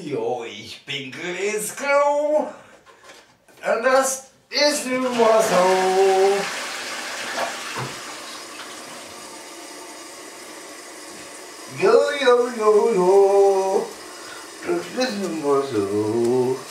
Jo, ich pinkel ins Klo. Und das ist nun mal so. Jo, jo, jo, jo. Das ist nun mal so.